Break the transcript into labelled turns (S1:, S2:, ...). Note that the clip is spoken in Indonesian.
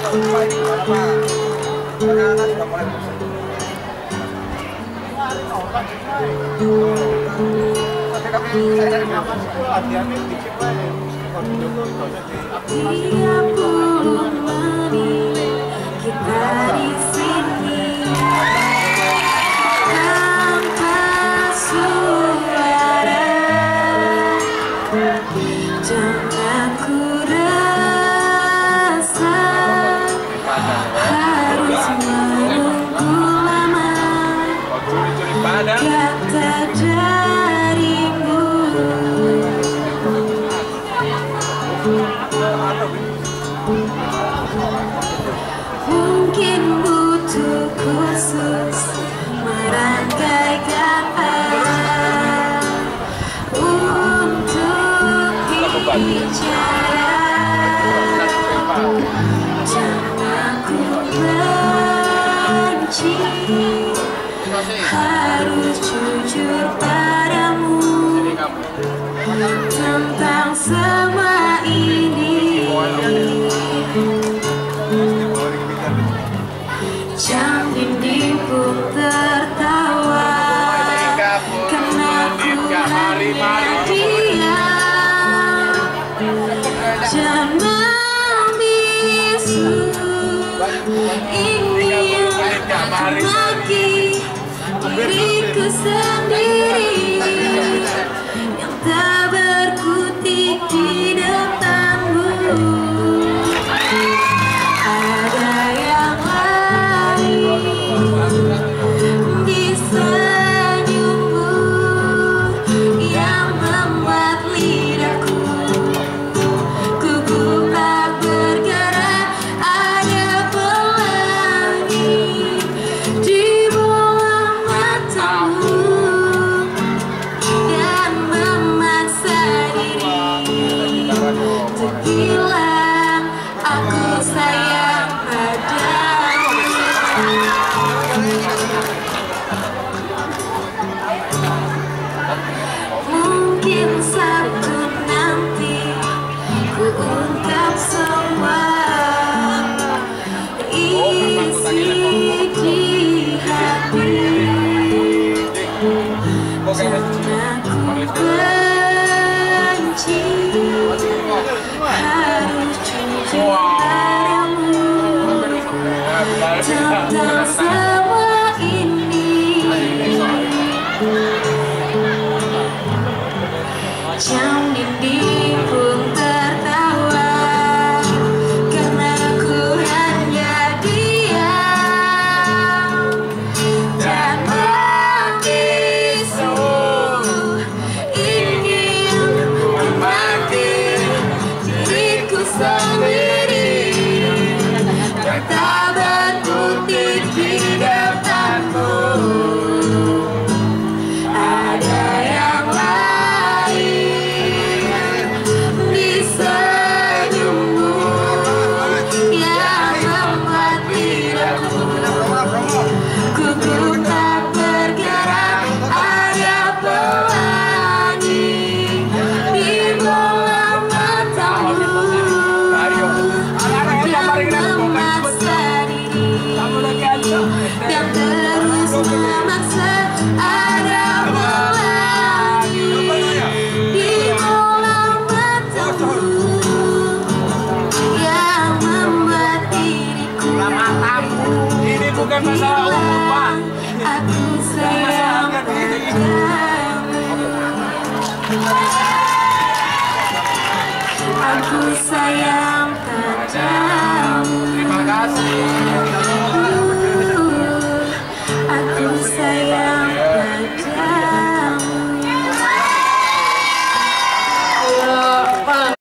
S1: Kita di sini tanpa suara, jangan ku rasa harus menunggu lama kata darimu. Mungkin butuh khusus merangkai kata untuk bicara. Jangan ku benci, harus jujur padamu tentang semua ini. Jam dinding pun tertawa karena ku hanya diam. Jangan bisu ingin maki diriku sendiri yang tak berkutik di depanmu. Ada yang di senyummu yang membuat lidahku gugup tak bergerak. Ada pelangi di bola matamu dan memaksa diri untuk bilang aku sayang padamu. Mungkin satu nanti ku ungkap semua isi di hati. Jangan ku benci, harus jujur padamu tentang semua ini. Jam dinding pun tertawa karena ku hanya diam dan membisu ingin mati diriku sendiri yang tak berkutik di depanmu. Ada yang di senyummu yang membuat lidahku gugup tak bergerak. Ada pelangi di bola matamu yang memaksa diri dan terus memaksa. Ada pelangi di bola matamu yang membuat diriku
S2: ini bukan masalah umum, Pak.
S1: aku sayang padamu. Aku sayang padamu.
S2: Terima kasih.